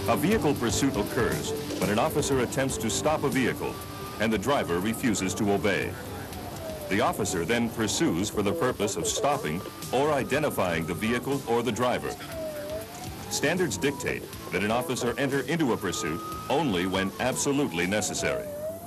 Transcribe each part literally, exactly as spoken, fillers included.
A vehicle pursuit occurs when an officer attempts to stop a vehicle and the driver refuses to obey. The officer then pursues for the purpose of stopping or identifying the vehicle or the driver. Standards dictate that an officer enter into a pursuit only when absolutely necessary.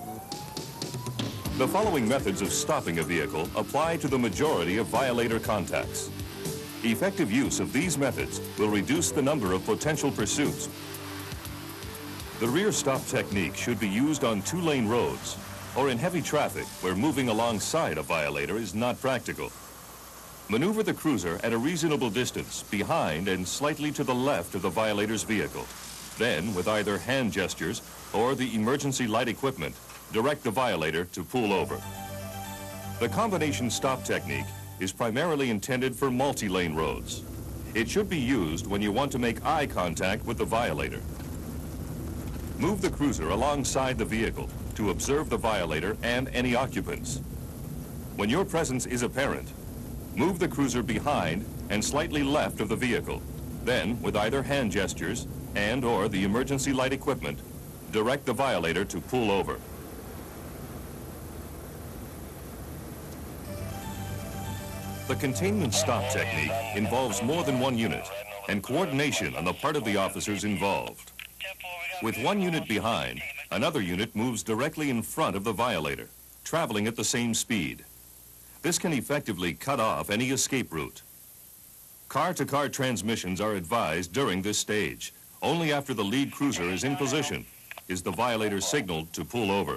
The following methods of stopping a vehicle apply to the majority of violator contacts. Effective use of these methods will reduce the number of potential pursuits. The rear stop technique should be used on two-lane roads or in heavy traffic where moving alongside a violator is not practical. Maneuver the cruiser at a reasonable distance behind and slightly to the left of the violator's vehicle. Then, with either hand gestures or the emergency light equipment, direct the violator to pull over. The combination stop technique is primarily intended for multi-lane roads. It should be used when you want to make eye contact with the violator. Move the cruiser alongside the vehicle to observe the violator and any occupants. When your presence is apparent, move the cruiser behind and slightly left of the vehicle. Then, with either hand gestures and or the emergency light equipment, direct the violator to pull over. The containment stop technique involves more than one unit and coordination on the part of the officers involved. With one unit behind, another unit moves directly in front of the violator, traveling at the same speed. This can effectively cut off any escape route. Car-to-car transmissions are advised during this stage. Only after the lead cruiser is in position is the violator signaled to pull over.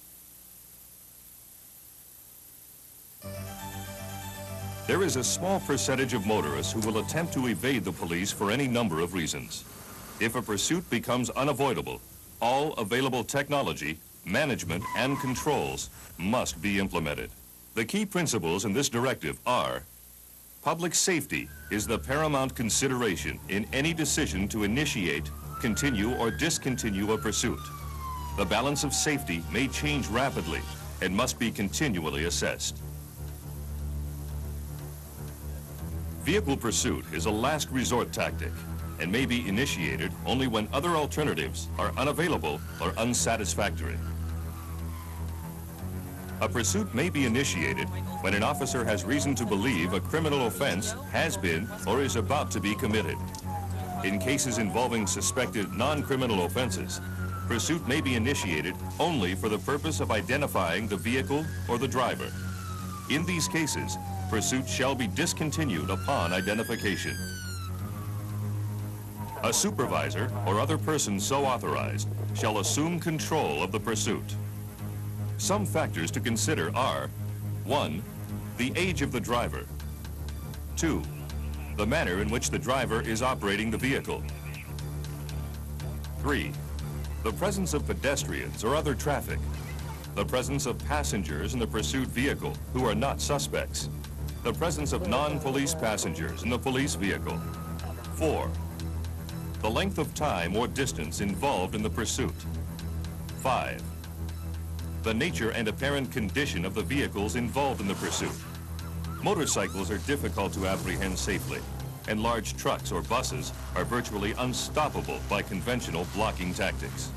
There is a small percentage of motorists who will attempt to evade the police for any number of reasons. If a pursuit becomes unavoidable, all available technology, management, and controls must be implemented. The key principles in this directive are: public safety is the paramount consideration in any decision to initiate, continue, or discontinue a pursuit. The balance of safety may change rapidly and must be continually assessed. Vehicle pursuit is a last resort tactic and may be initiated only when other alternatives are unavailable or unsatisfactory. A pursuit may be initiated when an officer has reason to believe a criminal offense has been or is about to be committed. In cases involving suspected non-criminal offenses, pursuit may be initiated only for the purpose of identifying the vehicle or the driver. In these cases, pursuit shall be discontinued upon identification. A supervisor or other person so authorized shall assume control of the pursuit. Some factors to consider are: one, the age of the driver; two, the manner in which the driver is operating the vehicle; three, the presence of pedestrians or other traffic; the presence of passengers in the pursuit vehicle who are not suspects; the presence of non-police passengers in the police vehicle; four, the length of time or distance involved in the pursuit; five, the nature and apparent condition of the vehicles involved in the pursuit. Motorcycles are difficult to apprehend safely, and large trucks or buses are virtually unstoppable by conventional blocking tactics.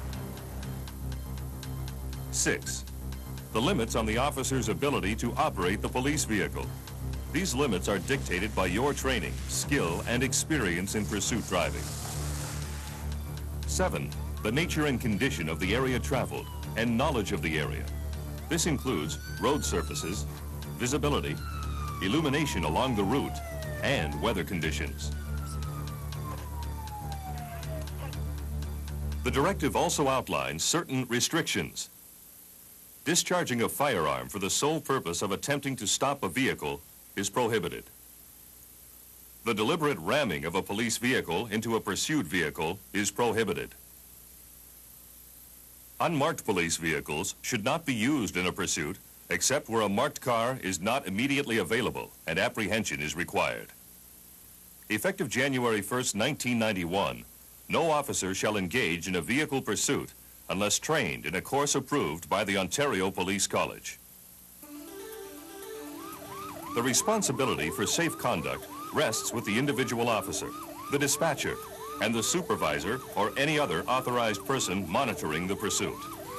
Six, the limits on the officer's ability to operate the police vehicle. These limits are dictated by your training, skill, and experience in pursuit driving. Seven, the nature and condition of the area traveled and knowledge of the area. This includes road surfaces, visibility, illumination along the route, and weather conditions. The directive also outlines certain restrictions. Discharging a firearm for the sole purpose of attempting to stop a vehicle is prohibited. The deliberate ramming of a police vehicle into a pursued vehicle is prohibited. Unmarked police vehicles should not be used in a pursuit except where a marked car is not immediately available and apprehension is required. Effective January first, nineteen ninety-one, no officer shall engage in a vehicle pursuit unless trained in a course approved by the Ontario Police College. The responsibility for safe conduct rests with the individual officer, the dispatcher, and the supervisor or any other authorized person monitoring the pursuit.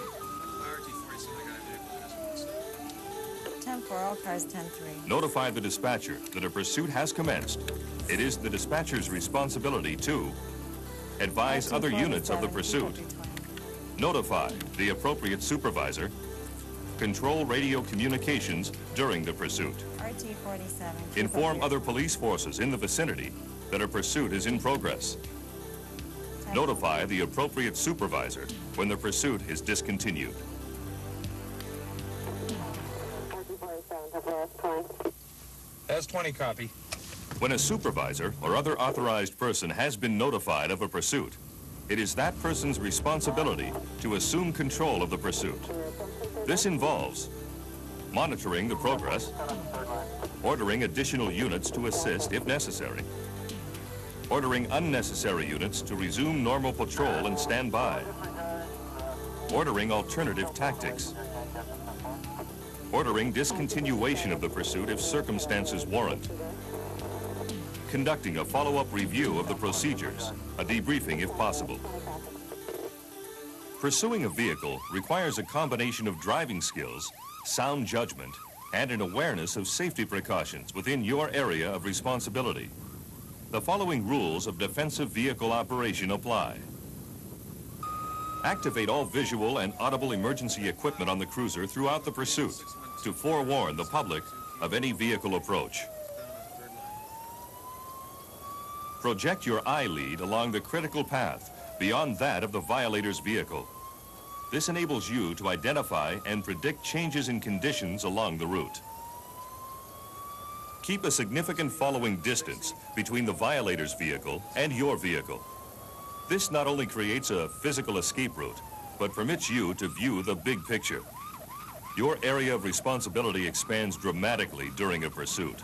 ten four, all cars ten three. Notify the dispatcher that a pursuit has commenced. It is the dispatcher's responsibility to advise other units of the pursuit, notify the appropriate supervisor, control radio communications during the pursuit, R T forty-seven. inform other police forces in the vicinity that a pursuit is in progress, notify the appropriate supervisor when the pursuit is discontinued. S twenty, copy. When a supervisor or other authorized person has been notified of a pursuit, it is that person's responsibility to assume control of the pursuit. This involves monitoring the progress, ordering additional units to assist if necessary, ordering unnecessary units to resume normal patrol and stand by, ordering alternative tactics, ordering discontinuation of the pursuit if circumstances warrant, conducting a follow-up review of the procedures, a debriefing if possible. Pursuing a vehicle requires a combination of driving skills, sound judgment, and an awareness of safety precautions within your area of responsibility. The following rules of defensive vehicle operation apply. Activate all visual and audible emergency equipment on the cruiser throughout the pursuit to forewarn the public of any vehicle approach. Project your eye lead along the critical path beyond that of the violator's vehicle. This enables you to identify and predict changes in conditions along the route. Keep a significant following distance between the violator's vehicle and your vehicle. This not only creates a physical escape route, but permits you to view the big picture. Your area of responsibility expands dramatically during a pursuit.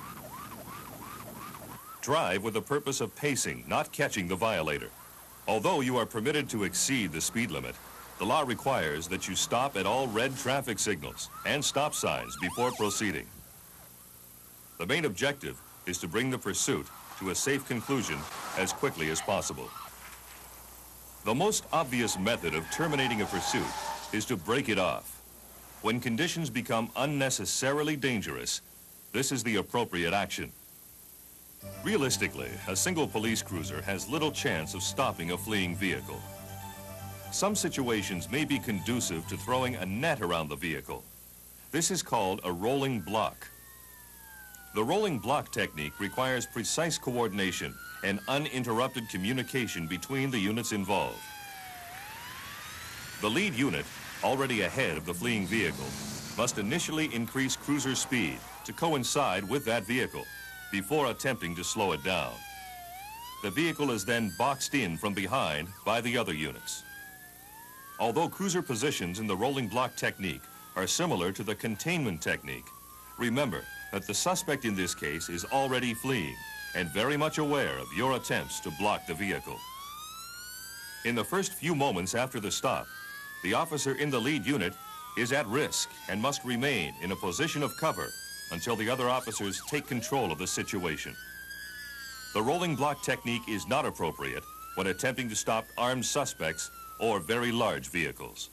Drive with the purpose of pacing, not catching the violator. Although you are permitted to exceed the speed limit, the law requires that you stop at all red traffic signals and stop signs before proceeding. The main objective is to bring the pursuit to a safe conclusion as quickly as possible. The most obvious method of terminating a pursuit is to break it off. When conditions become unnecessarily dangerous, this is the appropriate action. Realistically, a single police cruiser has little chance of stopping a fleeing vehicle. Some situations may be conducive to throwing a net around the vehicle. This is called a rolling block. The rolling block technique requires precise coordination and uninterrupted communication between the units involved. The lead unit, already ahead of the fleeing vehicle, must initially increase cruiser speed to coincide with that vehicle before attempting to slow it down. The vehicle is then boxed in from behind by the other units. Although cruiser positions in the rolling block technique are similar to the containment technique, remember that the suspect in this case is already fleeing and very much aware of your attempts to block the vehicle. In the first few moments after the stop, the officer in the lead unit is at risk and must remain in a position of cover until the other officers take control of the situation. The rolling block technique is not appropriate when attempting to stop armed suspects or very large vehicles.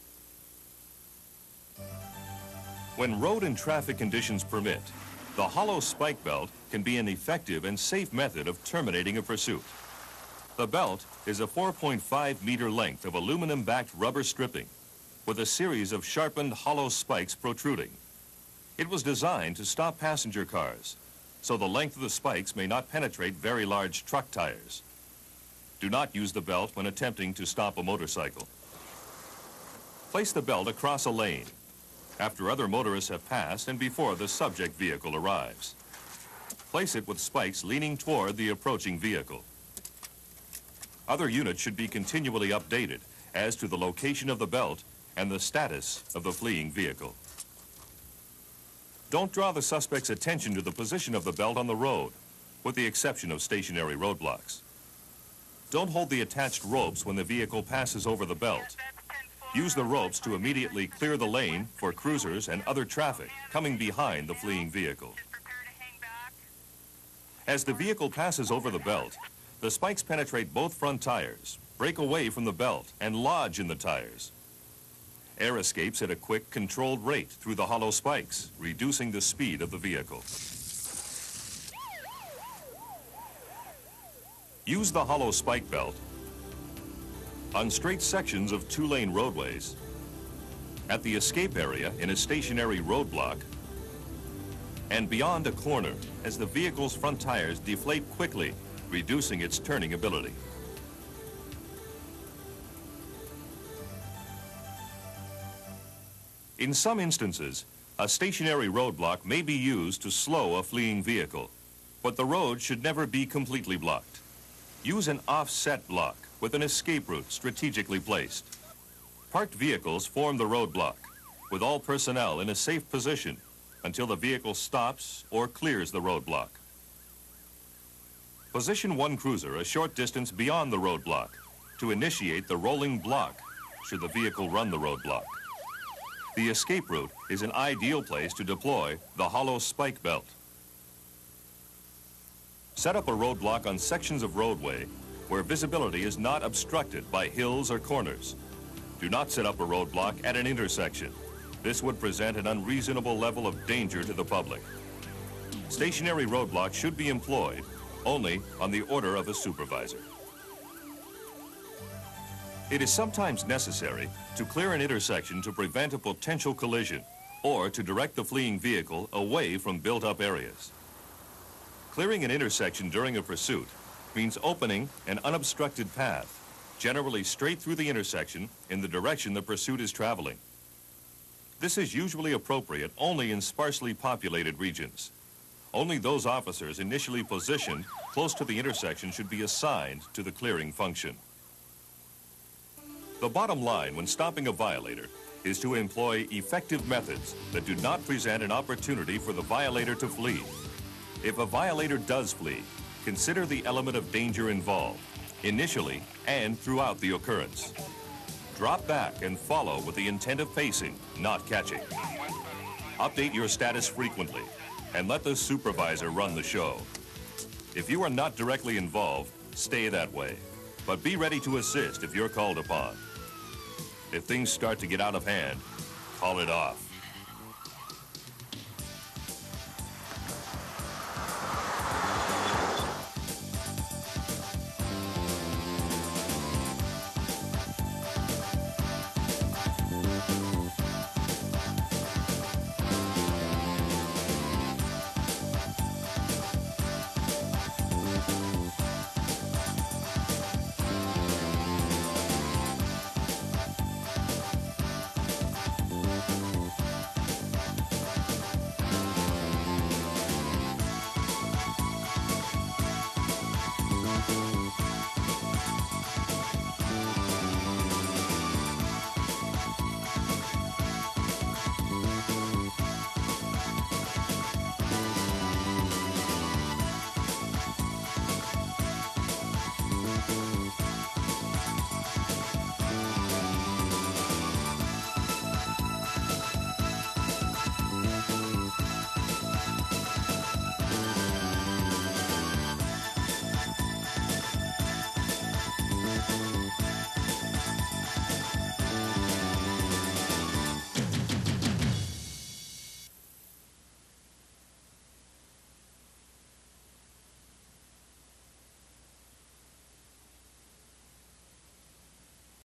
When road and traffic conditions permit, the hollow spike belt can be an effective and safe method of terminating a pursuit. The belt is a four point five meter length of aluminum-backed rubber stripping with a series of sharpened hollow spikes protruding. It was designed to stop passenger cars, so the length of the spikes may not penetrate very large truck tires. Do not use the belt when attempting to stop a motorcycle. Place the belt across a lane after other motorists have passed and before the subject vehicle arrives. Place it with spikes leaning toward the approaching vehicle. Other units should be continually updated as to the location of the belt and the status of the fleeing vehicle. Don't draw the suspect's attention to the position of the belt on the road, with the exception of stationary roadblocks. Don't hold the attached ropes when the vehicle passes over the belt. Use the ropes to immediately clear the lane for cruisers and other traffic coming behind the fleeing vehicle. As the vehicle passes over the belt, the The spikes penetrate both front tires, break away from the belt, and lodge in the tires. Air escapes at a quick, controlled rate through the hollow spikes, reducing the speed of the vehicle. Use the hollow spike belt on straight sections of two-lane roadways, at the escape area in a stationary roadblock, and beyond a corner as the vehicle's front tires deflate quickly, reducing its turning ability. In some instances, a stationary roadblock may be used to slow a fleeing vehicle, but the road should never be completely blocked. Use an offset block with an escape route strategically placed. Parked vehicles form the roadblock, with all personnel in a safe position until the vehicle stops or clears the roadblock. Position one cruiser a short distance beyond the roadblock to initiate the rolling block should the vehicle run the roadblock. The escape route is an ideal place to deploy the hollow spike belt. Set up a roadblock on sections of roadway where visibility is not obstructed by hills or corners. Do not set up a roadblock at an intersection. This would present an unreasonable level of danger to the public. Stationary roadblocks should be employed only on the order of a supervisor. It is sometimes necessary to clear an intersection to prevent a potential collision or to direct the fleeing vehicle away from built-up areas. Clearing an intersection during a pursuit means opening an unobstructed path, generally straight through the intersection in the direction the pursuit is traveling. This is usually appropriate only in sparsely populated regions. Only those officers initially positioned close to the intersection should be assigned to the clearing function. The bottom line when stopping a violator is to employ effective methods that do not present an opportunity for the violator to flee. If a violator does flee, consider the element of danger involved, initially and throughout the occurrence. Drop back and follow with the intent of pacing, not catching. Update your status frequently and let the supervisor run the show. If you are not directly involved, stay that way, but be ready to assist if you're called upon. If things start to get out of hand, call it off.